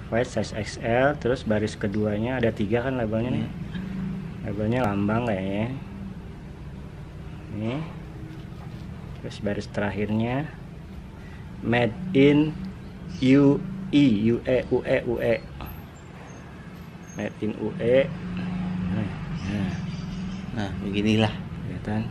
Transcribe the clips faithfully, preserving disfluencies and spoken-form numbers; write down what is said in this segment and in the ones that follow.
White size X L. Terus baris keduanya ada tiga kan labelnya nih. Labelnya lambang kayaknya. Nih. Terus baris terakhirnya made in U E U E U E U E. Made in U E. Nah, nah. Nah, beginilah Kelihatan.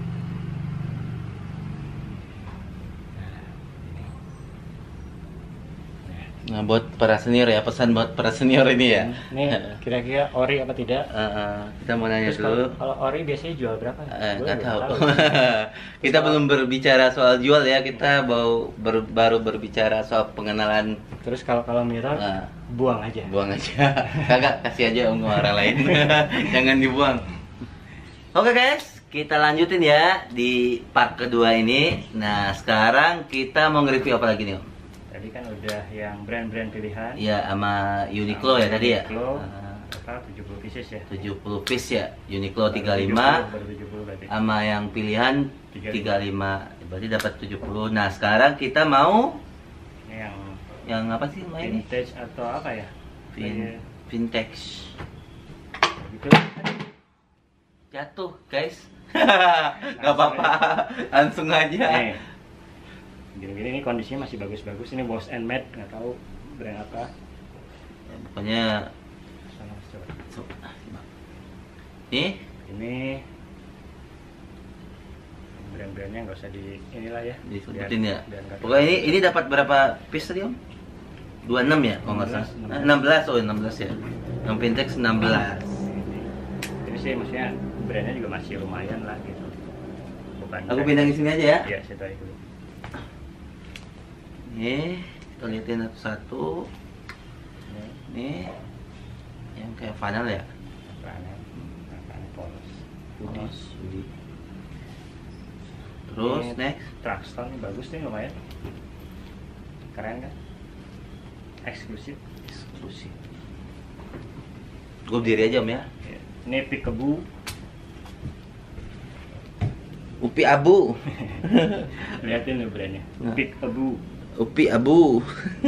Nah, buat para senior ya, pesan buat para senior ini ya. Ini kira-kira ori apa tidak? Uh, uh, kita mau nanya Terus dulu. kalau, kalau ori biasanya jual berapa? Eh, Gua nggak belum tahu. tahu. Kita Terus belum berbicara soal jual ya, kita baru ber, baru berbicara soal pengenalan. Terus kalau kalau mirror Nah. buang aja. Buang aja. Kagak, kasih aja untuk orang lain. Jangan dibuang. Oke guys, kita lanjutin ya di part kedua ini. Nah, sekarang kita mau nge-review apa lagi nih, Om? Tadi kan udah yang brand-brand pilihan. Ya, sama Uniqlo ya tadi ya. Uniqlo, Uh, total tujuh puluh pieces ya. tujuh puluh piece ya. Uniqlo Baru tiga puluh lima. tujuh puluh, baru tujuh puluh berarti. Sama yang pilihan tiga tiga puluh lima. Berarti dapat tujuh puluh. Nah, sekarang kita mau Ini yang yang apa sih namanya ini? vintage atau apa ya? Vin, Kayak vintage. gitu. Jatuh, guys. Gak apa-apa. Langsung aja. Nih. Gini-gini ini kondisinya masih bagus-bagus. Ini Boss and Made, nggak tahu brand apa. Ya, pokoknya Sana, coba. so, ah, simak. Nih, Ini brand-brandnya nggak usah di inilah ya. disebutin ya. biar nggak Pokoknya ini ini dapat berapa piece tadi, Om? dua puluh enam ya, kalau nggak salah. enam belas, Ah, enam belas, oh enam belas ya. Yang vintage enam belas. Ini, ini sih maksudnya brandnya juga masih lumayan lah gitu. Bukan Aku brand- pindah ke sini aja ya. Iya, saya tarik dulu. Nih, kita liatin satu-satu. Ini Nih, yang kayak funnel ya. apaan? Apaan polos. Terus, ini. Terus Ini next. Truckstone ini bagus nih, lumayan. Keren kan? Eksklusif. Eksklusif. Gue berdiri aja, Om ya. Ya. Ini Peekaboo. Upi Abu. Lihatin nih brandnya. Nah. Peekaboo. Upi Abu.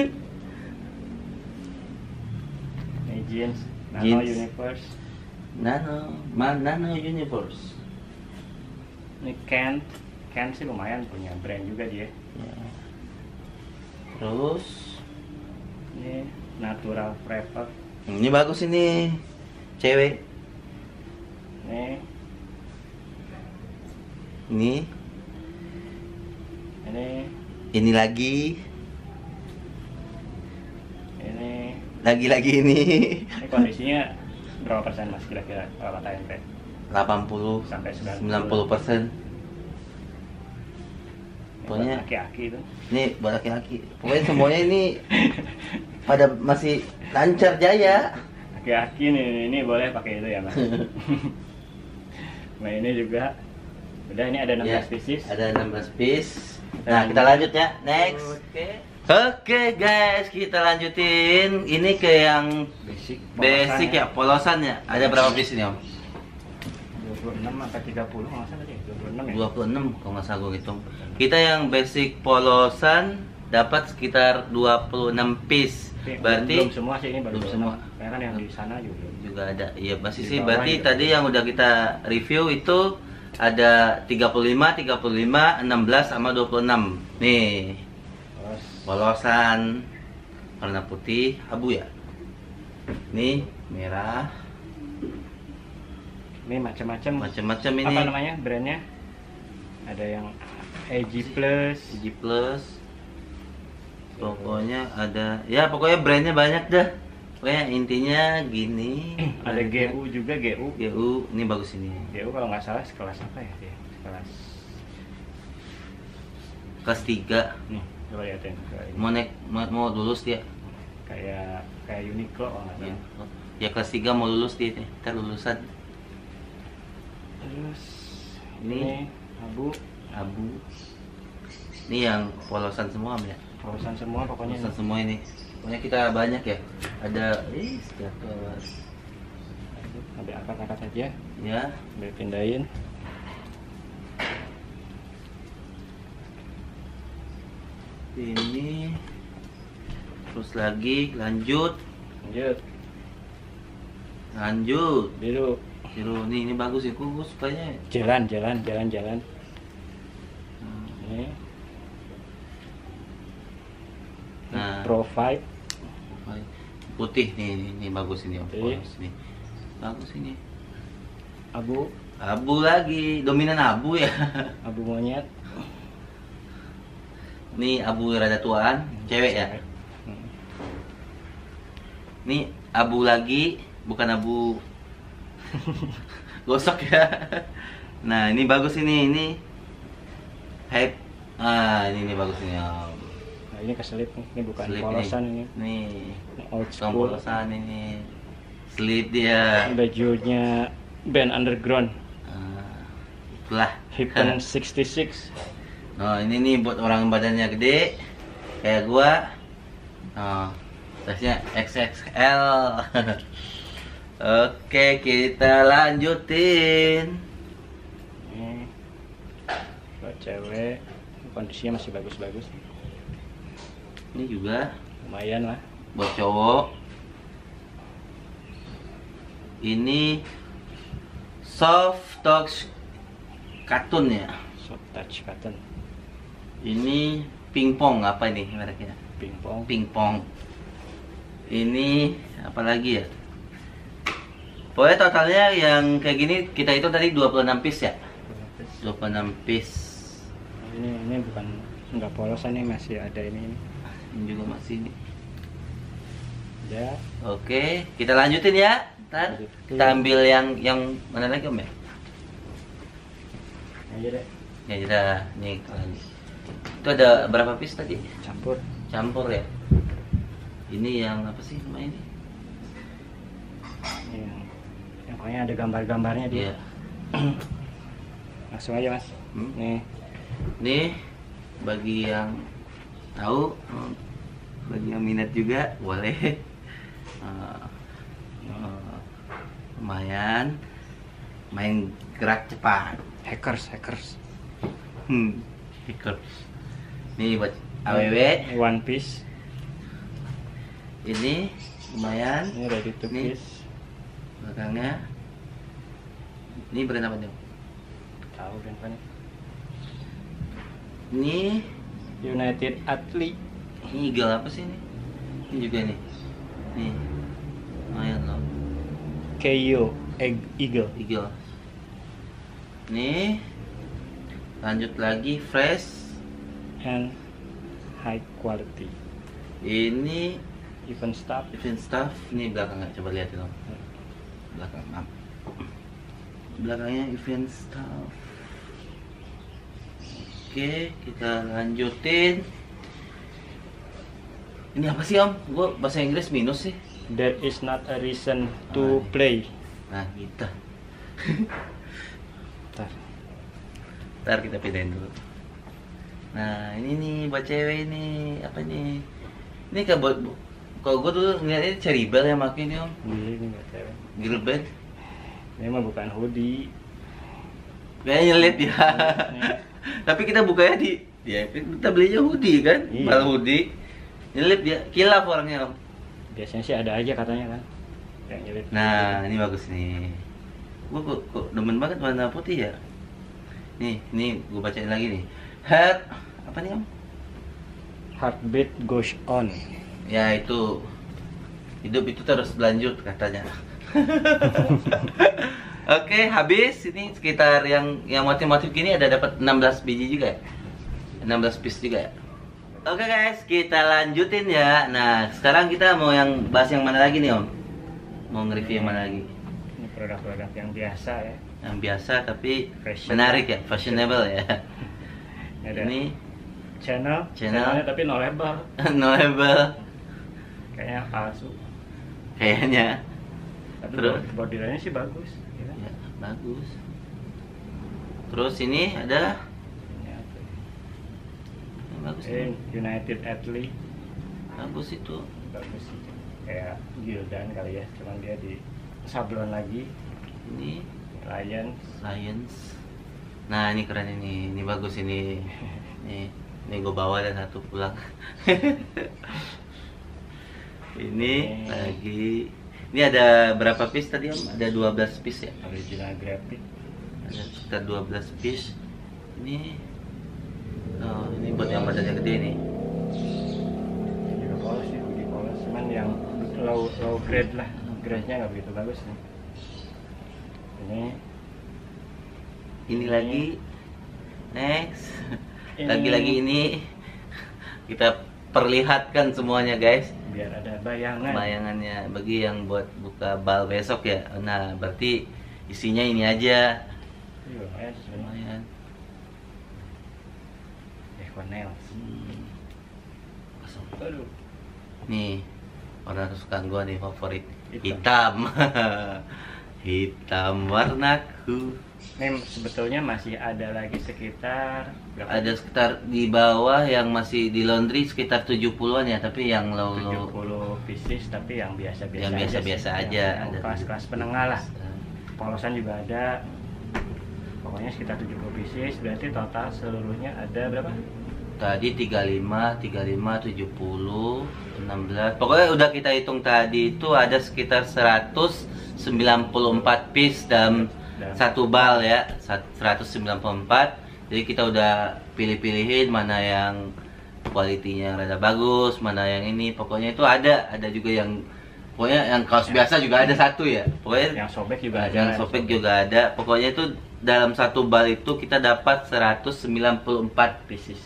Ini jeans. Nano Jeans. Universe. Nano, Man Nano Universe. Ini Kent. Kent sih lumayan punya brand juga dia. Ya. Terus, Ini Natural Forever. ini bagus ini, cewek. Ini Ini, ini ini lagi, ini lagi-lagi ini. ini kondisinya berapa persen mas kira-kira kalau kata ente? delapan puluh Sampai sembilan puluh persen. Ini Pokoknya- buat laki-laki itu. Ini buat laki-laki. Pokoknya semuanya ini pada masih lancar jaya. Laki-laki nih, ini boleh pakai itu ya mas. Nah ini juga udah, ini ada enam belas Ya, pieces. ada enam belas piece. Kita Nah, kita lanjut. lanjut ya. Next. Oke. Oke guys, kita lanjutin. Ini ke yang Basic. basic ya, polosan ya. Ada berapa piece ini, Om? dua puluh enam sampai tiga puluh nggak salah tadi. dua puluh enam ya. dua puluh enam kalau nggak salah gue hitung. Kita yang basic polosan dapat sekitar dua puluh enam piece. Tapi Berarti belum semua sih, ini baru belum dua puluh enam. semua. Karena kan yang di sana juga belum. juga ada. Iya, masih Di sih. bawah Berarti juga. tadi yang udah kita review itu ada tiga puluh lima, tiga puluh lima, enam belas sama dua puluh enam. Nih, Terus polosan warna putih abu ya. Nih, merah, ini macam-macam. macam-macam ini. Apa namanya brandnya? Ada yang A G Plus. G Plus. Pokoknya ada, ya pokoknya brandnya banyak dah. Pokoknya intinya gini. Ada G U juga, G U. G U, ini bagus ini. G U kalau nggak salah sekelas apa ya dia? Sekelas. Kelas tiga. Nih, coba lihatin. Kayak ini. Mau naik, mau, mau lulus dia. Kayak kayak Uniqlo kalau nggak Ya, salah. ya kelas tiga mau lulus dia, ntar lulusan. Terus Ini. ini abu, Abu. Ini yang polosan semua, Am, ya. polosan semua pokoknya. Polosan semua ini. Pokoknya kita banyak ya. Ada, eh, jatuh. Ambil angkat-angkat aja, Ya, ambil pindahin. ini Terus lagi, lanjut. Lanjut. Lanjut. Biru. Biru nih, ini bagus ya, gue sukanya. Jalan, jalan, jalan, jalan. Hmm. Ini. Nah, Profile. putih nih, ini, ini bagus ini, Om. Putih. Bagus nih. Bagus ini. Abu, Abu lagi, dominan abu ya. abu monyet. Nih abu rada tuaan, cewek ya. Hmm. Nih abu lagi, bukan abu gosok ya. Nah ini bagus ini, ini hype. Ah ini, ini bagus ini. Om. Nah, ini keselip nih, ini bukan Slip polosan ini. ini. Nih, Ini old bukan school. polosan ini. Slip dia. Bajunya band underground. Ah, itulah. Hipen sixty-six. Nah ini nih buat orang badannya gede kayak gua. Nah, size-nya X X L. Oke, kita lanjutin. Ini buat cewek, kondisinya masih bagus-bagus. Ini juga Lumayan lah. buat cowok. Ini soft touch katun ya. Soft touch cotton. Ini pingpong apa ini mereknya? Pingpong. Pingpong. Ini apa lagi ya? Pokoknya totalnya yang kayak gini kita itu tadi dua puluh enam piece ya. dua puluh enam piece. Ini ini bukan nggak polosan nih, masih ada ini. Ini juga masih ini. Ya. Oke, kita lanjutin ya. Ntar kita ambil yang yang mana lagi Om ya? Aja deh. Ya udah, nih lagi. Itu ada berapa piece tadi? Campur. Campur ya. Ini yang apa sih namanya ini? Yang, yang pokoknya ada gambar-gambarnya dia. Iya. Langsung aja mas. Hmm. Nih. Nih bagi yang tahu, bagi yang minat juga boleh. Uh, uh, lumayan main gerak cepat. Hackers, hackers. Hmm. Hackers. Nih buat A W W. Ini one piece. Ini lumayan. Ini ready to Nih. kiss. Belakangnya. Ini brand apa nih? Tahu kan kan? Ini United Athlete. ini eagle apa sih ini? Ini juga nih. Nih. Lumayan loh. K O Egg Eagle. Eagle. Nih. Lanjut lagi fresh. And high quality. Ini Even stuff. event stuff. Ini belakangnya coba lihat dong. Belakang. Maaf. Belakangnya event stuff. Oke, kita lanjutin. Ini apa sih Om? Gue bahasa Inggris minus sih. There is not a reason to Ah, play. Nah, kita. Ntar. Ntar kita pindahin dulu. Nah, ini nih buat cewek ini. Apa nih? Ini kayak buat, kalau gue dulu ngeliat ini Cherry Bell yang makin nih Om. Ini ini nggak cewek. Girl band. Ini mah bukan hoodie. Kayaknya nyelip ya. Nih. Tapi kita bukanya di dia kita belinya hoodie kan? Iya. Malah hoodie. Nyelip dia, kilaf orangnya Om. Biasanya sih ada aja katanya kan. Yang nyelip. Nah, ini bagus nih. Gue kok, kok demen banget warna putih ya. Nih, nih gue bacain lagi nih. Heart apa nih Om? Heartbeat goes on. Ya itu hidup itu terus berlanjut katanya. Oke, habis ini sekitar yang yang motif-motif gini ada dapat enam belas biji juga ya? enam belas piece juga ya. Oke guys, kita lanjutin ya. Nah, sekarang kita mau yang bahas yang mana lagi nih Om? Mau nge-review yang mana lagi? Ini produk-produk yang biasa ya. Yang biasa tapi Fashion. menarik ya, fashionable ya. Ada Ini channel, Channel. channelnya tapi no label. no label Kayaknya palsu. kayaknya. Tapi Terus? bordirannya sih bagus. Ya. Ya, bagus. Terus ini ada Ini apa? yang bagus Eh, nih. United Athlete. Bagus itu. Bagus sih. Kayak Gildan kali ya, cuman dia di sablon lagi. Ini Lion. science. Nah, ini keren ini. Ini bagus ini. Nih, ini gue bawa dan satu pulang. Ini lagi. Ini ada berapa piece tadi Om? Ada dua belas piece ya? Original graphic. Ada sekitar dua belas piece. Ini oh, ini buat yang badannya gede nih. Ini juga polos sih, body polos. Cuman yang low low grade lah. Grade-nya nggak begitu bagus nih. Ini Ini lagi. Next. Ini. Lagi-lagi ini kita perlihatkan semuanya guys. biar ada bayangan. Bayangannya bagi yang buat buka bal besok ya. Nah, berarti isinya ini aja. Iya, lumayan sih sebenarnya. Lumayan. Echo nails. Hmm. Kosong. Aduh. Nih, warna kesukaan gua nih favorit. Hitam. Hitam. Hitam warnaku. Ini sebetulnya masih ada lagi sekitar berapa? Ada sekitar di bawah yang masih di laundry sekitar tujuh puluhan ya, tapi yang low tujuh puluh pieces tapi yang biasa-biasa yang biasa-biasa aja, aja, ada yang kelas-kelas penengah lah. Polosan juga ada. Pokoknya sekitar tujuh puluh pieces, berarti total seluruhnya ada berapa? Tadi tiga puluh lima, tiga puluh lima, tujuh puluh, enam belas. Pokoknya udah kita hitung tadi itu ada sekitar seratus sembilan puluh empat piece dalam Dan satu bal ya, seratus sembilan puluh empat. Jadi kita udah pilih-pilihin mana yang kualitinya rada bagus, mana yang ini. Pokoknya itu ada, ada juga yang pokoknya yang kaos biasa juga ada satu ya. Pokoknya yang sobek juga ada. yang sobek juga ada. Pokoknya itu dalam satu bal itu kita dapat seratus sembilan puluh empat pieces.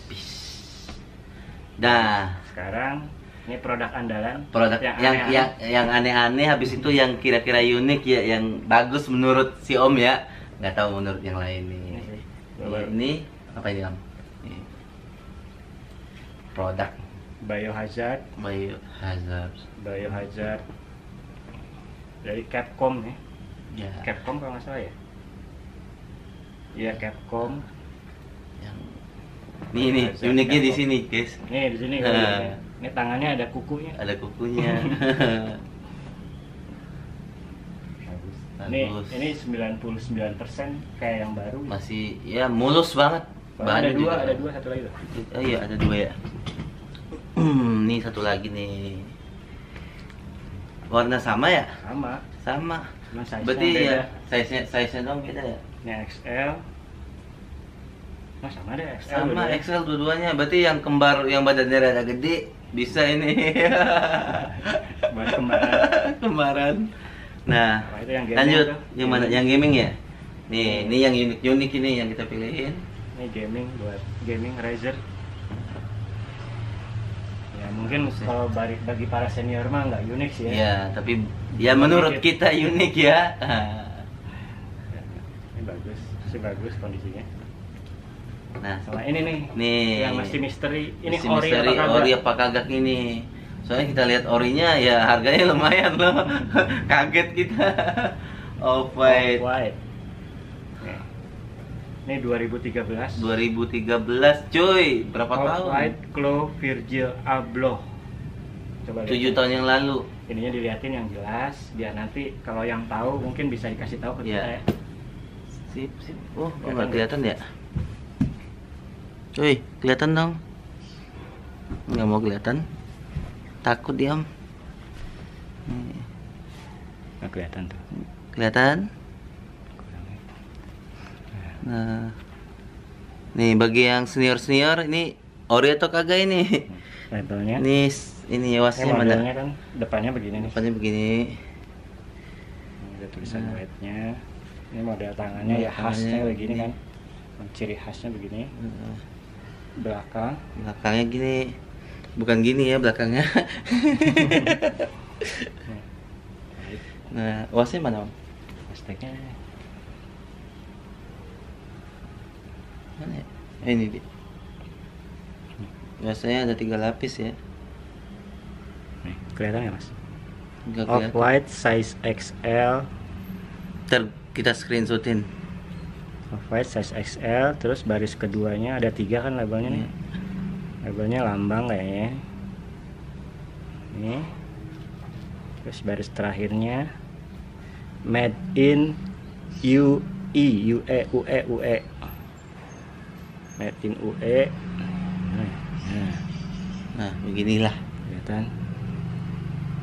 Nah, Sekarang ini produk andalan. produk yang yang aneh-aneh. yang yang aneh-aneh, habis itu yang kira-kira unik ya, yang bagus menurut si Om ya. Nggak tahu menurut yang lain nih. Ini sih, Ini, baru. ini apa ini Om? Ini. Produk Biohazard, Biohazard. Biohazard dari Capcom nih. Ya. Capcom kalau nggak salah ya. Iya Capcom. Yang Nih nih, Biohazard uniknya di Capcom. sini, guys. Nih di sini Ha. kalau gini. Ini tangannya ada kukunya. Ada kukunya. Ini Bagus. ini sembilan puluh sembilan persen kayak yang baru. Masih ya mulus banget. Soalnya ada Bahannya dua, juga. ada dua satu lagi loh. Oh iya, ada dua ya. Hmm, nih satu lagi nih. Warna sama ya? Sama. Sama. Cuma size-nya Berarti beda. ya size-nya size-nya dong beda ya? Ini X L. Nah, sama deh X L. Sama dua-duanya. X L dua-duanya. Berarti yang kembar yang badannya rada gede bisa ini. Buat kembaran. Kembaran. Nah, Nah, itu yang gaming lanjut. tuh. Yang mana? Yang gaming ya? Nih, ini yang unik-unik ini yang kita pilihin. Ini gaming buat gaming Razer. Ya mungkin kalau bagi, bagi para senior mah nggak unik sih ya. Ya, tapi ya menurut Unik. kita unik ya. Ini bagus, masih bagus kondisinya. Nah, Sama ini nih, nih yang masih misteri. Ini Isi ori misteri, apa kagak? ori apa kagak ini. Soalnya kita lihat orinya ya harganya lumayan loh. Kaget kita. Off white. White. Nih. Ini dua ribu tiga belas. dua ribu tiga belas cuy. Berapa Off tahun? White Claw Virgil Abloh. Coba tujuh lihat. tahun yang lalu. Ininya dilihatin yang jelas, biar nanti kalau yang tahu mungkin bisa dikasih tahu ke kita Iya. ya. Sip, sip. Oh, kok Kelihatan nggak kelihatan ya? Cuy, kelihatan dong. Nggak mau kelihatan. Takut diam. Nih, Nggak kelihatan tuh. kelihatan? Nah, nih bagi yang senior-senior ini ori atau kagak ini? Labelnya. Ini s- ini Ini wasnya modelnya mana? kan depannya begini nih. Depannya begini. Ini ada tulisan Nah. white-nya. Ini model tangannya Model ya khasnya tangannya begini begini. kan. Ciri khasnya begini. Nah, Belakang. belakangnya gini. Bukan gini ya belakangnya. Nah, wasnya mana, Om? Hashtagnya Mana ya? Eh, ini dia. Biasanya ada tiga lapis ya. nih, kelihatan ya mas? Enggak Off kelihatan. white size X L. Ntar kita screenshotin. Off white size X L. Terus baris keduanya ada tiga kan labelnya nih. Labelnya lambang kayaknya. Ini. Terus baris terakhirnya made in U E U E U E U E. Made in U E. Nah, nah, Nah, beginilah. kelihatan.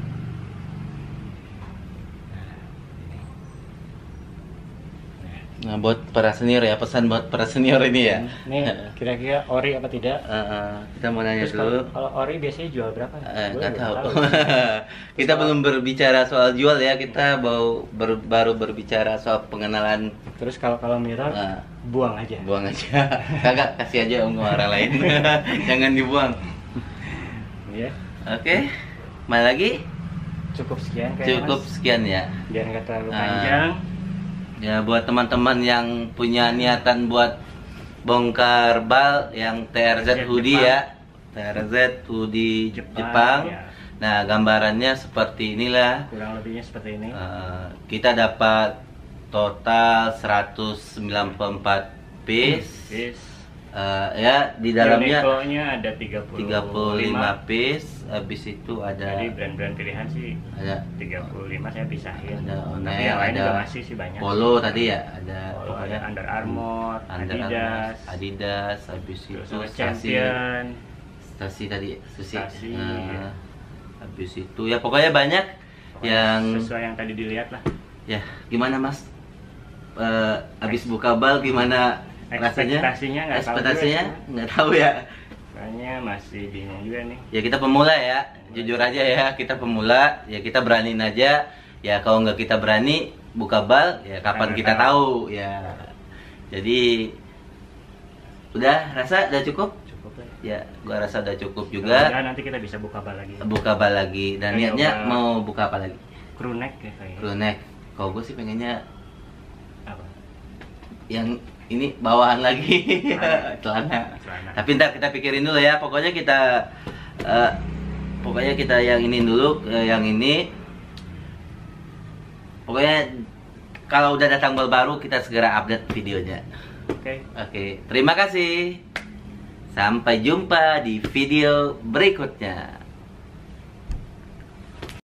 Nah, buat para senior ya, pesan buat para senior ini ya. Nih, kira-kira ori apa tidak? Uh, uh, kita mau nanya Terus dulu. Kalau, kalau ori biasanya jual berapa? Eh, Gua nggak juga tahu. tahu. Kita Terus belum berbicara soal jual ya. Kita baru ber- baru berbicara soal pengenalan. Terus kalau kalau mirror, Ah. buang aja. Buang aja. Kagak, kasih aja om orang lain. Jangan dibuang. Ya, Oke. Mana lagi? cukup sekian kayaknya, Cukup Mas. sekian ya. Biar nggak terlalu Ah. panjang. Ya buat teman-teman yang punya niatan buat bongkar bal yang T R Z Jepang. hoodie ya. T R Z hoodie Jepang. Jepang, ya. Nah, gambarannya seperti inilah. Kurang lebihnya seperti ini. Uh, kita dapat total seratus sembilan puluh empat piece. Piece. Uh, ya, di dalamnya Uniqlo-nya ada tiga tiga puluh lima piece. Habis itu ada Jadi brand-brand pilihan sih ada tiga puluh lima saya pisahin. ada Tapi One, yang lain ada juga masih sih banyak. Polo tadi ya, ada Polo, pokoknya ada Under Armour, Under Adidas, Armour, Adidas, habis itu terus ada Stasi, Champion, Stasi tadi, Susi. Stasi, Nah, ya. habis itu ya pokoknya banyak Pokoknya yang sesuai yang tadi dilihat lah. ya gimana Mas? Eh, habis buka bal gimana rasanya? Ekspektasinya nggak tahu Ekspektasinya juga sih. nggak tahu ya. Kayaknya masih bingung juga nih. Ya kita pemula ya, jujur aja ya, kita pemula, ya kita beraniin aja. Ya kalau nggak kita berani buka bal, ya kapan Karena kita tahu. tahu ya. Jadi udah rasa udah cukup? Cukup lah. Ya, gua rasa udah cukup juga. Mudah-mudahan nanti kita bisa buka bal lagi. Buka bal lagi dan Kita niatnya nyoba- mau buka apa lagi? Crew neck ya kayaknya. Crew neck. Kalau gue sih pengennya Apa? yang ini bawahan lagi Celana. celana. Celana. Tapi ntar kita pikirin dulu ya. Pokoknya kita eh, pokoknya kita yang ini dulu, eh, yang ini. Pokoknya kalau udah datang bal baru kita segera update videonya. Oke. Oke, terima kasih. Sampai jumpa di video berikutnya.